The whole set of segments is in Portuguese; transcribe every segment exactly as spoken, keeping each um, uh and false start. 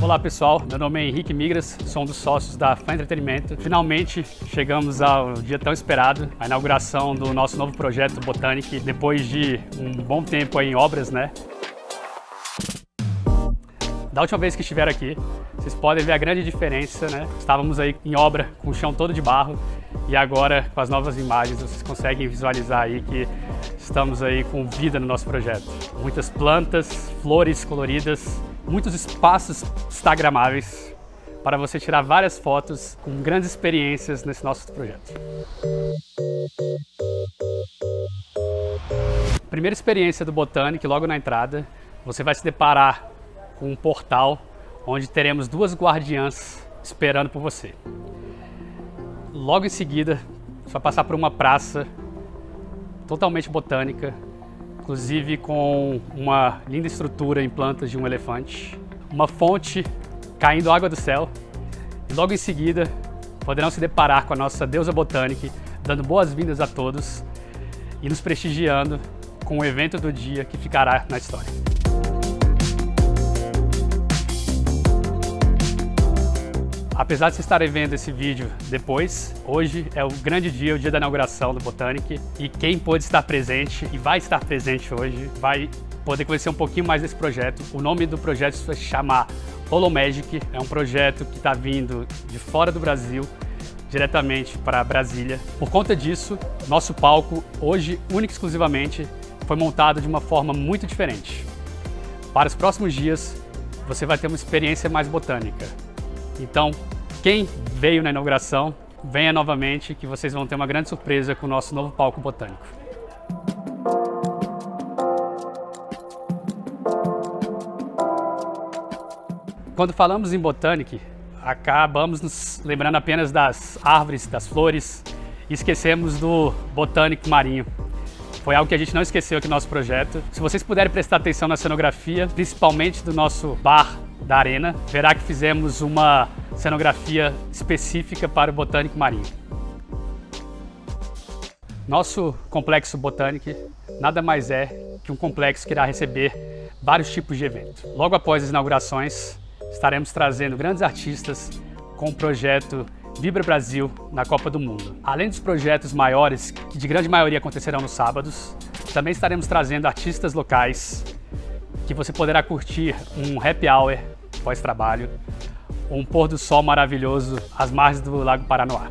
Olá pessoal, meu nome é Henrique Migras, sou um dos sócios da Fã Entretenimento. Finalmente chegamos ao dia tão esperado, a inauguração do nosso novo projeto Botanic, depois de um bom tempo aí em obras, né? Da última vez que estiveram aqui, vocês podem ver a grande diferença, né? Estávamos aí em obra com o chão todo de barro e agora com as novas imagens vocês conseguem visualizar aí que estamos aí com vida no nosso projeto. Muitas plantas, flores coloridas, muitos espaços instagramáveis para você tirar várias fotos com grandes experiências nesse nosso projeto. Primeira experiência do Botanic, logo na entrada, você vai se deparar com um portal onde teremos duas guardiãs esperando por você. Logo em seguida, você vai passar por uma praça totalmente botânica, inclusive com uma linda estrutura em plantas de um elefante, uma fonte caindo água do céu, e logo em seguida poderão se deparar com a nossa deusa Botanic, dando boas-vindas a todos e nos prestigiando com o evento do dia que ficará na história. Apesar de vocês estarem vendo esse vídeo depois, hoje é o grande dia, o dia da inauguração do Botanic, e quem pôde estar presente e vai estar presente hoje vai poder conhecer um pouquinho mais desse projeto. O nome do projeto vai se chamar Holomagic, é um projeto que está vindo de fora do Brasil, diretamente para Brasília. Por conta disso, nosso palco hoje, único e exclusivamente, foi montado de uma forma muito diferente. Para os próximos dias, você vai ter uma experiência mais botânica. Então, quem veio na inauguração, venha novamente que vocês vão ter uma grande surpresa com o nosso novo palco botânico. Quando falamos em Botanic, acabamos nos lembrando apenas das árvores, das flores e esquecemos do Botanic marinho. Foi algo que a gente não esqueceu aqui no nosso projeto. Se vocês puderem prestar atenção na cenografia, principalmente do nosso bar da arena, verá que fizemos uma cenografia específica para o Botanic marinho. Nosso complexo Botanic nada mais é que um complexo que irá receber vários tipos de eventos. Logo após as inaugurações, estaremos trazendo grandes artistas com o projeto Vibra Brasil na Copa do Mundo. Além dos projetos maiores, que de grande maioria acontecerão nos sábados, também estaremos trazendo artistas locais que você poderá curtir um happy hour pós-trabalho, um pôr do sol maravilhoso às margens do Lago Paranoá.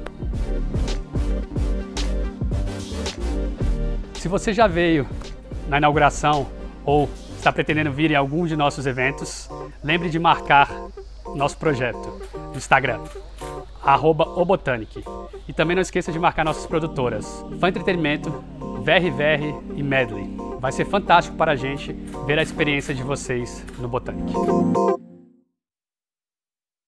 Se você já veio na inauguração ou está pretendendo vir em algum de nossos eventos, lembre de marcar nosso projeto no Instagram, arroba obotanic. E também não esqueça de marcar nossas produtoras, Fã Entretenimento, V R V R e Medley. Vai ser fantástico para a gente ver a experiência de vocês no Botanic.